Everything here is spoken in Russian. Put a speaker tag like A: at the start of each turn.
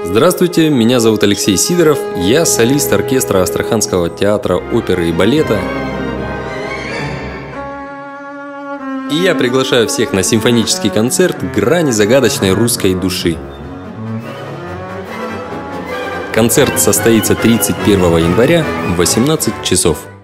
A: Здравствуйте, меня зовут Алексей Сидоров, я солист оркестра Астраханского театра оперы и балета. И я приглашаю всех на симфонический концерт «Грани загадочной русской души». Концерт состоится 31 января в 18 часов.